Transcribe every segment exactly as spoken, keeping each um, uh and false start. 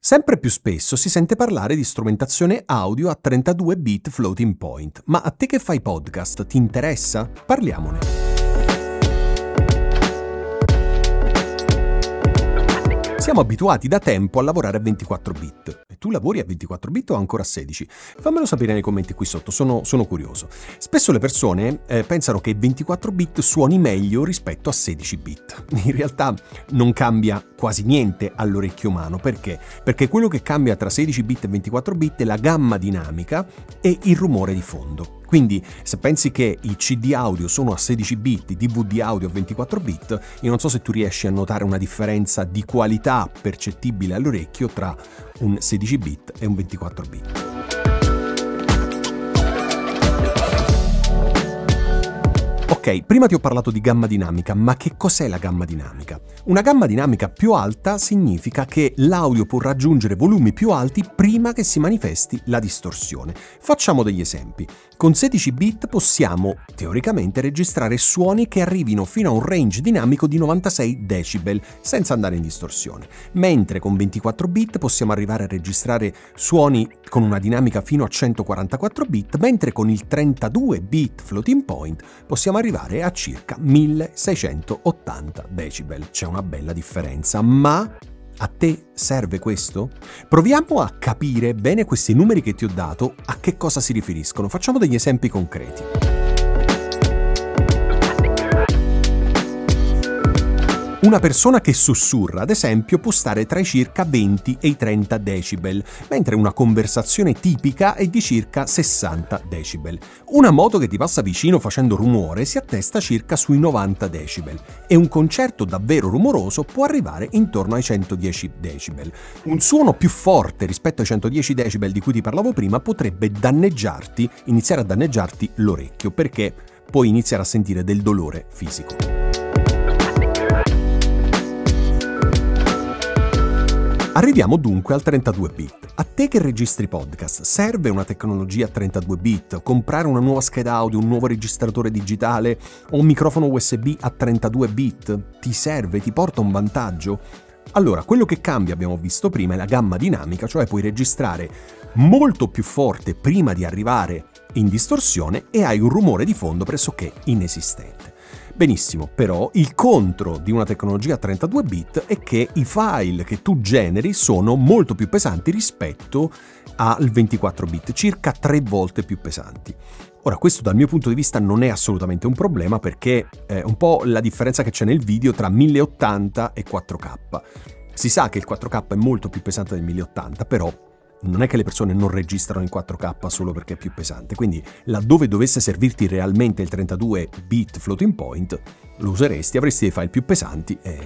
Sempre più spesso si sente parlare di strumentazione audio a trentadue bit floating point, ma a te che fai podcast ti interessa? Parliamone. Siamo abituati da tempo a lavorare a ventiquattro bit. E tu lavori a ventiquattro bit o ancora a sedici? Fammelo sapere nei commenti qui sotto, sono, sono curioso. Spesso le persone eh, pensano che ventiquattro bit suoni meglio rispetto a sedici bit. In realtà non cambia quasi niente all'orecchio umano. Perché? Perché quello che cambia tra sedici bit e ventiquattro bit è la gamma dinamica e il rumore di fondo. Quindi se pensi che i C D audio sono a sedici bit, i D V D audio a ventiquattro bit, io non so se tu riesci a notare una differenza di qualità percettibile all'orecchio tra un sedici bit e un ventiquattro bit. Ok, prima ti ho parlato di gamma dinamica, ma che cos'è la gamma dinamica? Una gamma dinamica più alta significa che l'audio può raggiungere volumi più alti prima che si manifesti la distorsione. Facciamo degli esempi. Con sedici bit possiamo, teoricamente, registrare suoni che arrivino fino a un range dinamico di novantasei decibel, senza andare in distorsione. Mentre con ventiquattro bit possiamo arrivare a registrare suoni con una dinamica fino a centoquarantaquattro bit, mentre con il trentadue bit floating point possiamo arrivare a circa milleseicentottanta decibel. C'è una bella differenza, ma a te serve questo? Proviamo a capire bene questi numeri che ti ho dato, a che cosa si riferiscono. Facciamo degli esempi concreti. Una persona che sussurra, ad esempio, può stare tra i circa venti e i trenta decibel, mentre una conversazione tipica è di circa sessanta decibel. Una moto che ti passa vicino facendo rumore si attesta circa sui novanta decibel e un concerto davvero rumoroso può arrivare intorno ai centodieci decibel. Un suono più forte rispetto ai centodieci decibel di cui ti parlavo prima potrebbe danneggiarti, iniziare a danneggiarti l'orecchio, perché puoi iniziare a sentire del dolore fisico. Arriviamo dunque al trentadue bit. A te che registri podcast, serve una tecnologia a trentadue bit? Comprare una nuova scheda audio, un nuovo registratore digitale o un microfono U S B a trentadue bit? Ti serve? Ti porta un vantaggio? Allora, quello che cambia, abbiamo visto prima, è la gamma dinamica, cioè puoi registrare molto più forte prima di arrivare in distorsione e hai un rumore di fondo pressoché inesistente. Benissimo, però il contro di una tecnologia a trentadue bit è che i file che tu generi sono molto più pesanti rispetto al ventiquattro bit, circa tre volte più pesanti. Ora, questo dal mio punto di vista non è assolutamente un problema, perché è un po' la differenza che c'è nel video tra mille ottanta e quattro K. Si sa che il quattro K è molto più pesante del mille ottanta, però non è che le persone non registrano in quattro K solo perché è più pesante, quindi laddove dovesse servirti realmente il trentadue bit floating point, lo useresti, avresti dei file più pesanti e...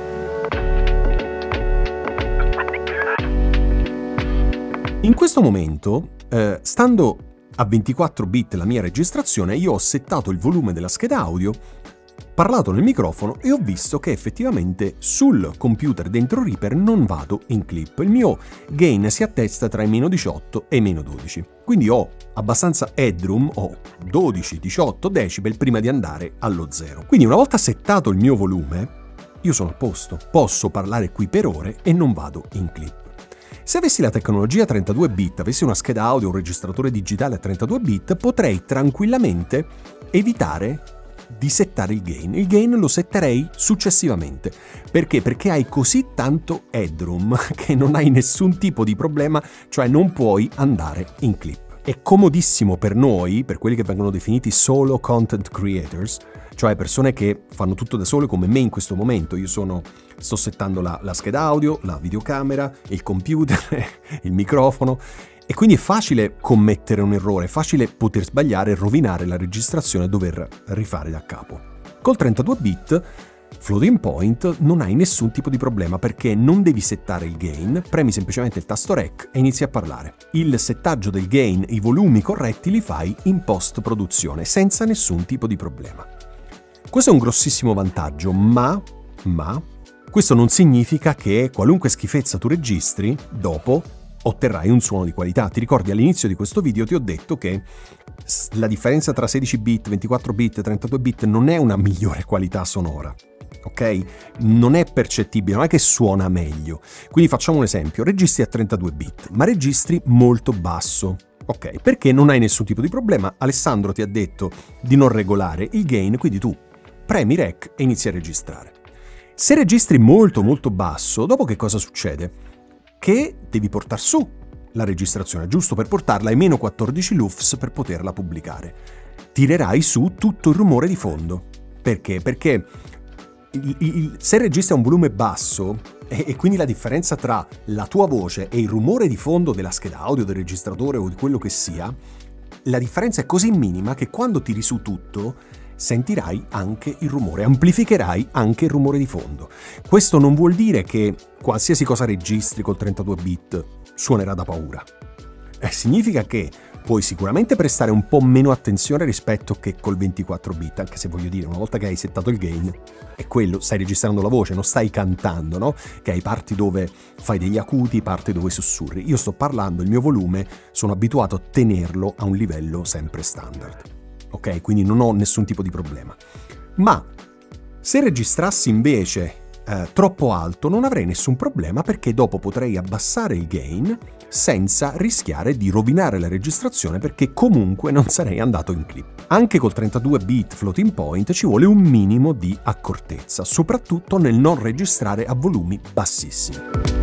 In questo momento, eh, stando a ventiquattro bit la mia registrazione, io ho settato il volume della scheda audio, parlato nel microfono e ho visto che effettivamente sul computer dentro Reaper non vado in clip. Il mio gain si attesta tra i meno diciotto e i meno dodici. Quindi ho abbastanza headroom, ho dodici diciotto decibel prima di andare allo zero. Quindi una volta settato il mio volume, io sono a posto. Posso parlare qui per ore e non vado in clip. Se avessi la tecnologia a trentadue bit, avessi una scheda audio o un registratore digitale a trentadue bit, potrei tranquillamente evitare di settare il gain. Il gain lo setterei successivamente. Perché? Perché hai così tanto headroom che non hai nessun tipo di problema, cioè non puoi andare in clip. È comodissimo per noi, per quelli che vengono definiti solo content creators, cioè persone che fanno tutto da sole come me in questo momento. Io sono, sto settando la, la scheda audio, la videocamera, il computer, il microfono. E quindi è facile commettere un errore, è facile poter sbagliare e rovinare la registrazione e dover rifare da capo. Col trentadue bit floating point non hai nessun tipo di problema, perché non devi settare il gain, premi semplicemente il tasto rec e inizi a parlare. Il settaggio del gain, i volumi corretti li fai in post produzione senza nessun tipo di problema. Questo è un grossissimo vantaggio, ma, ma questo non significa che qualunque schifezza tu registri, dopo otterrai un suono di qualità. Ti ricordi, all'inizio di questo video ti ho detto che la differenza tra sedici bit, ventiquattro bit e trentadue bit non è una migliore qualità sonora. ok? Non è percettibile, non è che suona meglio. Quindi facciamo un esempio, registri a trentadue bit, ma registri molto basso. Ok, perché non hai nessun tipo di problema, Alessandro ti ha detto di non regolare il gain, quindi tu premi rec e inizi a registrare. Se registri molto molto basso, dopo che cosa succede? Che devi portare su la registrazione, giusto per portarla ai meno quattordici lufs per poterla pubblicare. Tirerai su tutto il rumore di fondo. Perché? Perché il, il, se registri a un volume basso, e, e quindi la differenza tra la tua voce e il rumore di fondo della scheda audio, del registratore o di quello che sia, la differenza è così minima che quando tiri su tutto sentirai anche il rumore, amplificherai anche il rumore di fondo. Questo non vuol dire che qualsiasi cosa registri col trentadue bit suonerà da paura. Eh, significa che puoi sicuramente prestare un po' meno attenzione rispetto che col ventiquattro bit, anche se voglio dire, una volta che hai settato il gain, è quello, stai registrando la voce, non stai cantando, no? Che hai parti dove fai degli acuti, parti dove sussurri. Io sto parlando, il mio volume, sono abituato a tenerlo a un livello sempre standard, ok? Quindi non ho nessun tipo di problema. Ma se registrassi invece eh, troppo alto non avrei nessun problema, perché dopo potrei abbassare il gain senza rischiare di rovinare la registrazione, perché comunque non sarei andato in clip. Anche col trentadue bit floating point ci vuole un minimo di accortezza, soprattutto nel non registrare a volumi bassissimi.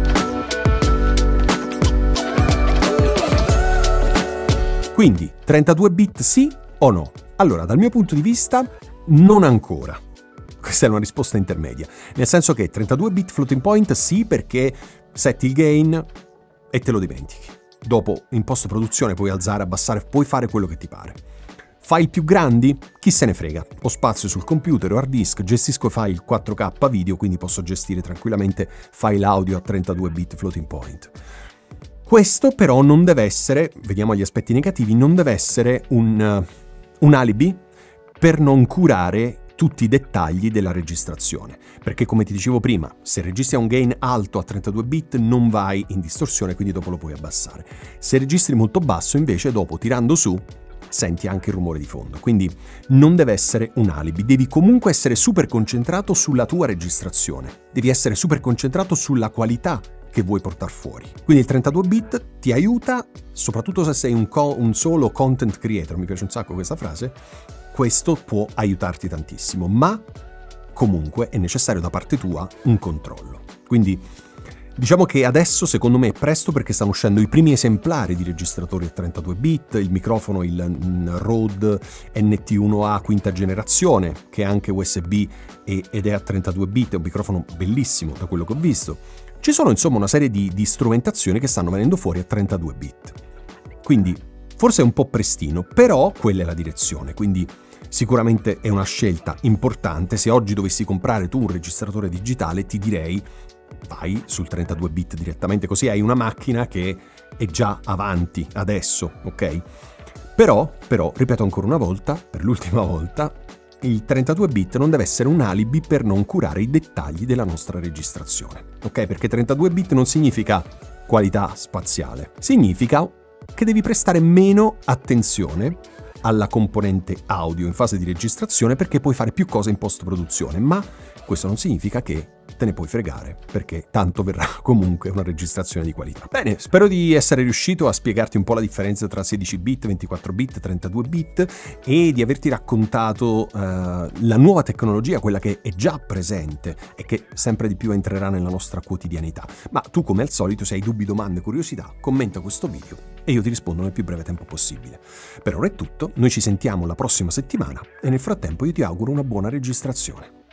Quindi trentadue bit sì o no? Allora, dal mio punto di vista, non ancora. Questa è una risposta intermedia, nel senso che trentadue bit floating point sì, perché setti il gain e te lo dimentichi. Dopo, in post-produzione, puoi alzare, abbassare, puoi fare quello che ti pare. File più grandi? Chi se ne frega. Ho spazio sul computer o hard disk, gestisco file quattro K video, quindi posso gestire tranquillamente file audio a trentadue bit floating point. Questo però non deve essere, vediamo gli aspetti negativi, non deve essere un, un alibi per non curare tutti i dettagli della registrazione, perché come ti dicevo prima, se registri a un gain alto a trentadue bit non vai in distorsione, quindi dopo lo puoi abbassare. Se registri molto basso invece, dopo tirando su senti anche il rumore di fondo, quindi non deve essere un alibi, devi comunque essere super concentrato sulla tua registrazione, devi essere super concentrato sulla qualità che vuoi portare fuori. Quindi il trentadue bit ti aiuta, soprattutto se sei un, co- un solo content creator, mi piace un sacco questa frase. Questo può aiutarti tantissimo, ma comunque è necessario da parte tua un controllo. Quindi diciamo che adesso secondo me è presto, perché stanno uscendo i primi esemplari di registratori a trentadue bit, il microfono, il Rode N T uno A quinta generazione, che è anche U S B ed è a trentadue bit, è un microfono bellissimo da quello che ho visto. Ci sono insomma una serie di, di strumentazioni che stanno venendo fuori a trentadue bit. Quindi forse è un po' prestino, però quella è la direzione, quindi sicuramente è una scelta importante. Se oggi dovessi comprare tu un registratore digitale, ti direi vai sul trentadue bit direttamente, così hai una macchina che è già avanti adesso, ok? Però, però, ripeto ancora una volta, per l'ultima volta, il trentadue bit non deve essere un alibi per non curare i dettagli della nostra registrazione, ok? Perché trentadue bit non significa qualità spaziale, significa che devi prestare meno attenzione alla componente audio in fase di registrazione, perché puoi fare più cose in post-produzione, ma questo non significa che te ne puoi fregare, perché tanto verrà comunque una registrazione di qualità. Bene, spero di essere riuscito a spiegarti un po' la differenza tra sedici bit, ventiquattro bit, trentadue bit e di averti raccontato uh, la nuova tecnologia, quella che è già presente e che sempre di più entrerà nella nostra quotidianità. Ma tu, come al solito, se hai dubbi, domande, curiosità, commenta questo video e io ti rispondo nel più breve tempo possibile. Per ora è tutto, noi ci sentiamo la prossima settimana e nel frattempo io ti auguro una buona registrazione.